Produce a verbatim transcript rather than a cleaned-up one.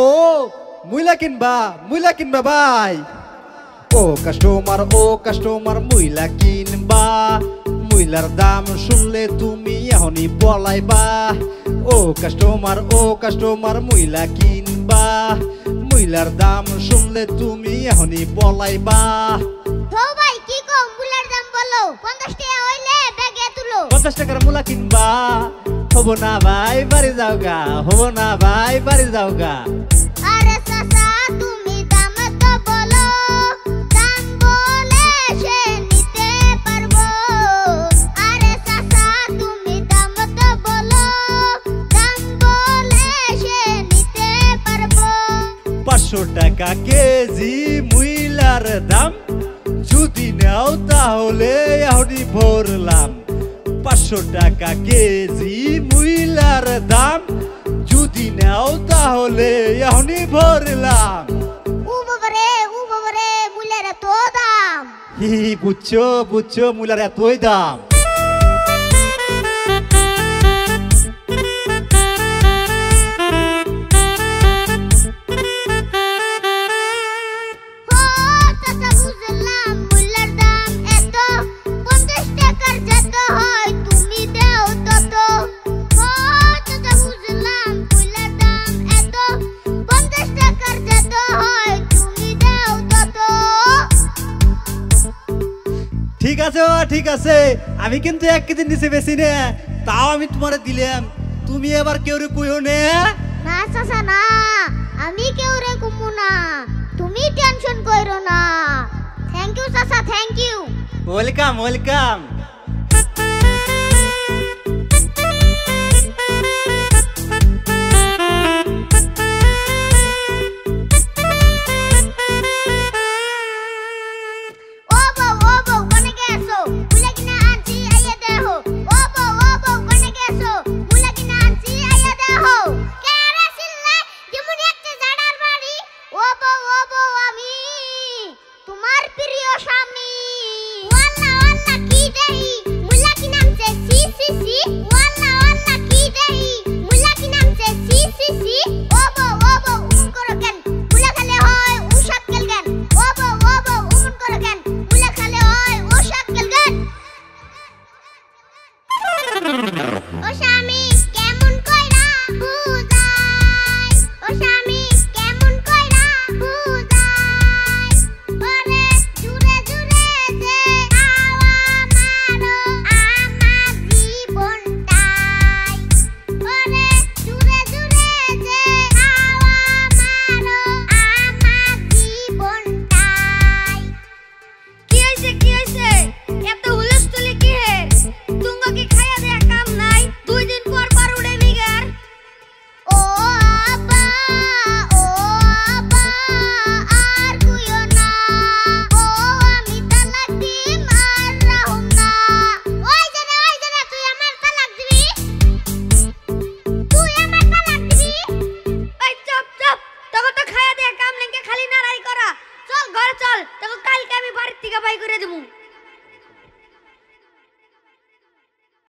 মুইলা কিনবা মুইলা কিনবা ভাই ও কাস্টমার ও কাস্টমার মুইলা কিনবা মুইলার দাম শুনলে তুমি এখনই পলাইবা ও কাস্টমার ও কাস্টমার মুইলা কিনবা মুইলার দাম শুনলে তুমি এখনই পলাইবা তো ভাই কি কম মুলার দাম বলো পঞ্চাশ টাকা হইলে ব্যাগে তুলো পঞ্চাশ টাকার মুলা কিনবা হবো না ভাই বাড়ি যাওগা হবো না ভাই বাড়ি যাওগা আরে চাচা তুমি দাম তো বলো দাম বলে সে নিতে পারবো আরে চাচা তুমি দাম তো বলো দাম বলে সে নিতে পারবো পাঁচশো টাকা কেজি মুইলার দাম যদি নাও তাহলে এখনই ভরলাম পাঁচশো টাকা কেজি মুইলার দাম যদি নাও তাহলে এখনই ভরলাম ও বাবারে ও বাবারে মুলার এত দাম হি বুঝছো বুঝছো মুইলার এতই দাম ঠিক আছে ঠিক আছে আমি কিন্তু এক কেজি নিচে বেশি নে তাও আমি তোমারে দিলাম তুমি এবার কেউ রে কইও নে না চাচা না আমি কেউ রে কমু না তুমি টেনশন কইরো না থ্যাংক ইউ চাচা থ্যাংক ইউ ওয়েলকাম ওয়েলকাম ও স্বামী কেমন কইরা বুঝাই ও স্বামী কেমন কইরা বুঝাই ওরে জুরে জুরে যে হাওয়া মারো আমার জীবনটাই ওরে জুরে জুরে যে হাওয়া মারো আমার জীবনটাই কি হইছে কি হইছে এত হুলস্থুলি কি হে তুঙ্গো কি খায়া দেয়া কাম নাই দুই দিন পর পর উড়ে বিগার ও আপা ও আপা আর কইও না ও আমি তালাক দিম আর রাহুম না ওই জানে ওই জানে তুই আমার তালাক দিবি তুই আমার তালাক দিবি এই চুপ চুপ তোকে তো খায়া দেয়া কাম নাই খালি নারাই করা চল ঘরে চল তোকে কালকে আমি বাড়ি থেকে বাই করে দেবো।